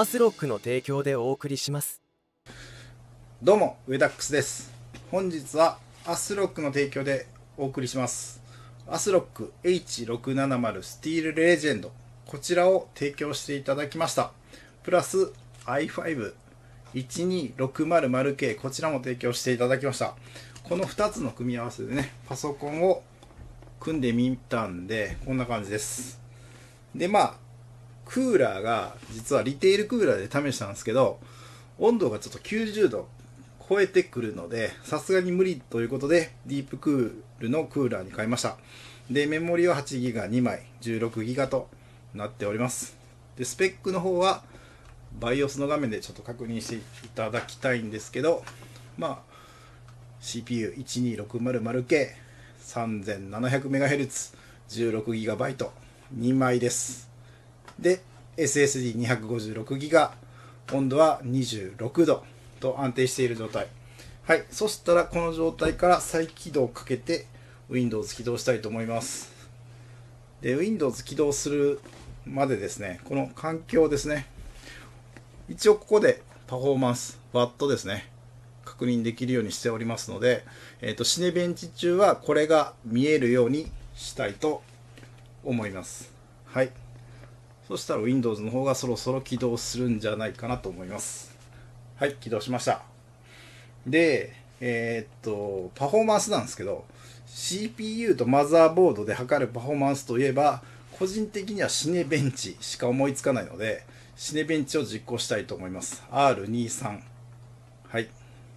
アスロックの提供でお送りします。 どうもウェダックスです。本日はアスロックの提供でお送りします。アスロック H670 スティールレジェンド、こちらを提供していただきました。プラス i5-12600K、 こちらも提供していただきました。この2つの組み合わせでね、パソコンを組んでみたんで、こんな感じです。でクーラーが実はリテールクーラーで試したんですけど、温度がちょっと90度超えてくるので、さすがに無理ということでディープクールのクーラーに変えました。でメモリは 8GB2 枚 16GB となっております。でスペックの方は BIOS の画面でちょっと確認していただきたいんですけど、CPU12600K 3700MHz 16GB 2枚です。で SSD256GB、 温度は26度と安定している状態。はい、そしたらこの状態から再起動をかけて Windows 起動したいと思います。で Windows 起動するまでですね、この環境ですね、一応ここでパフォーマンスワットですね、確認できるようにしておりますので、シネベンチ中はこれが見えるようにしたいと思います。はい、そしたら Windows の方がそろそろ起動するんじゃないかなと思います。はい、起動しました。で、パフォーマンスなんですけど、CPU とマザーボードで測るパフォーマンスといえば、個人的にはシネベンチしか思いつかないので、シネベンチを実行したいと思います。R23。はい。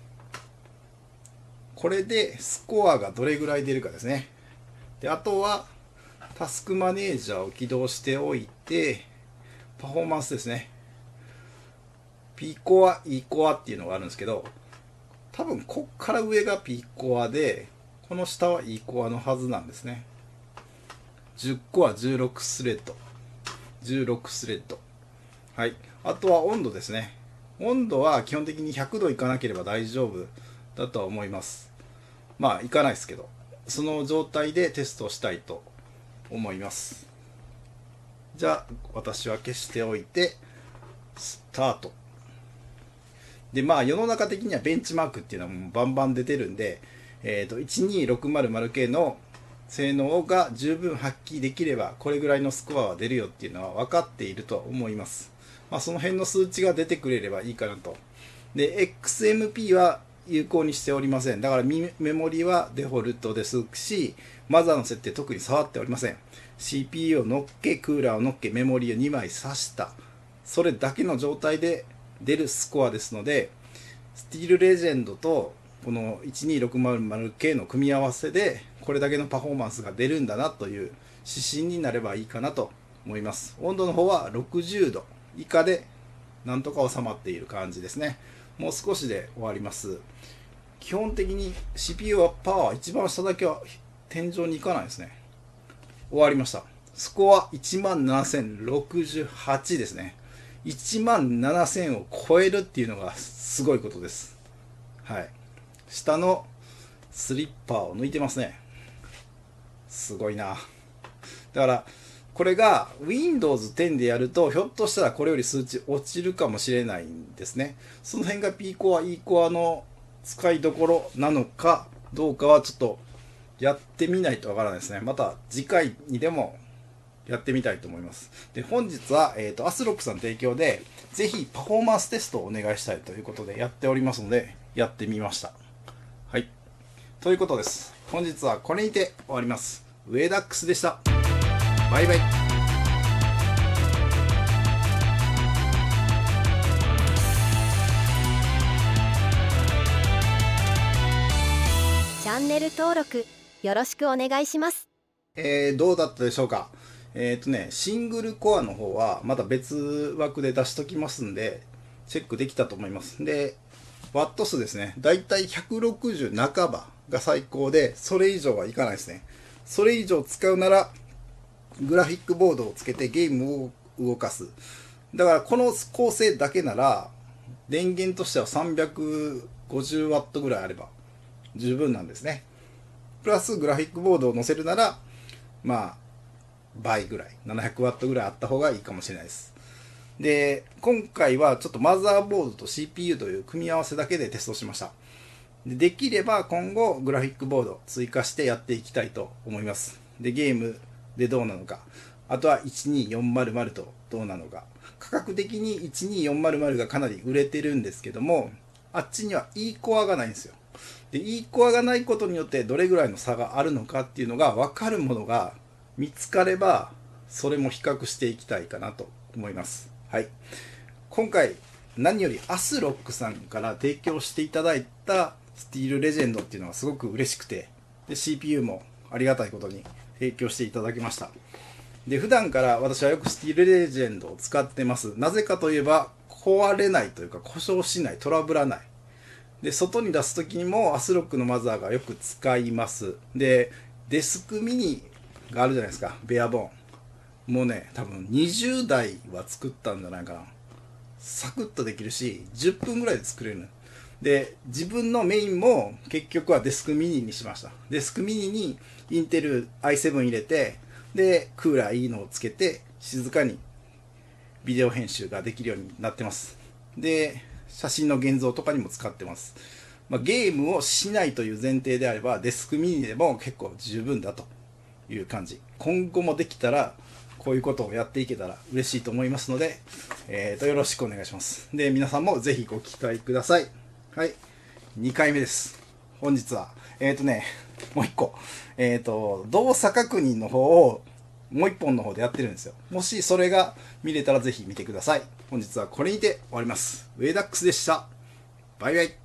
これでスコアがどれぐらい出るかですね。で、あとは、タスクマネージャーを起動しておいて、パフォーマンスですね。P コア、E コアっていうのがあるんですけど、多分こっから上が P コアで、この下は E コアのはずなんですね。10コア16スレッド。16スレッド。はい。あとは温度ですね。温度は基本的に100度いかなければ大丈夫だとは思います。いかないですけど、その状態でテストしたいと思います。じゃあ私は消しておいてスタートで、世の中的にはベンチマークっていうのはもうバンバン出てるんで、12600K の性能が十分発揮できればこれぐらいのスコアは出るよっていうのは分かっていると思います。その辺の数値が出てくれればいいかなと。で XMP は有効にしておりません。だからメモリはデフォルトですし、マザーの設定特に触っておりません。CPU を乗っけ、クーラーを乗っけ、メモリを2枚挿した、それだけの状態で出るスコアですので、スティールレジェンドとこの 12600K の組み合わせでこれだけのパフォーマンスが出るんだなという指針になればいいかなと思います。温度の方は60度以下でなんとか収まっている感じですね。もう少しで終わります。基本的に CPU はパワー一番下だけは天井に行かないですね。終わりました。スコア17068ですね。17000を超えるっていうのがすごいことです。はい。下のスリッパを抜いてますね。すごいな。だからこれが Windows 10でやるとひょっとしたらこれより数値落ちるかもしれないんですね。その辺が P コア E コアの使いどころなのかどうかはちょっとやってみないとわからないですね。また次回にでもやってみたいと思います。で本日は、アスロックさん提供でぜひパフォーマンステストをお願いしたいということでやっておりますのでやってみました。はい、ということです。本日はこれにて終わります。ウェダックスでした。バイバイ。 チャンネル登録よろしくお願いします。 どうだったでしょうか。シングルコアの方はまた別枠で出しときますんで、チェックできたと思います。で、ワット数ですね。だいたい160半ばが最高で、それ以上はいかないですね。それ以上使うなら、グラフィックボードをつけてゲームを動かす。だからこの構成だけなら、電源としては 350W ぐらいあれば十分なんですね。プラスグラフィックボードを載せるなら、倍ぐらい、700W ぐらいあった方がいいかもしれないです。 で、今回はちょっとマザーボードと CPU という組み合わせだけでテストしました。できれば今後グラフィックボード追加してやっていきたいと思います。で、ゲームでどうなのか、あとは12400とどうなのか。価格的に12400がかなり売れてるんですけども、あっちには E コアがないんですよ。で、E コアがないことによってどれぐらいの差があるのかっていうのが分かるものが見つかれば、それも比較していきたいかなと思います。はい。今回、何よりアスロックさんから提供していただいたスティールレジェンドっていうのがすごく嬉しくて、で CPU もありがたいことに提供していただきました。で、普段から私はよくスティールレジェンドを使ってます。なぜかといえば、壊れないというか故障しない、トラブらない。で、外に出す時にもアスロックのマザーがよく使います。で、デスクミニがあるじゃないですか、ベアボーン。もうね、多分20台は作ったんじゃないかな。サクッとできるし、10分ぐらいで作れる。で、自分のメインも結局はデスクミニにしました。デスクミニにインテル i7 入れて、で、クーラーいいのをつけて、静かにビデオ編集ができるようになってます。で、写真の現像とかにも使ってます。ゲームをしないという前提であれば、デスクミニでも結構十分だという感じ。今後もできたら、こういうことをやっていけたら嬉しいと思いますので、よろしくお願いします。で、皆さんもぜひご期待ください。はい。2回目です。本日は、もう1個。動作確認の方を、もう1本の方でやってるんですよ。もしそれが見れたらぜひ見てください。本日はこれにて終わります。ウェイダックスでした。バイバイ。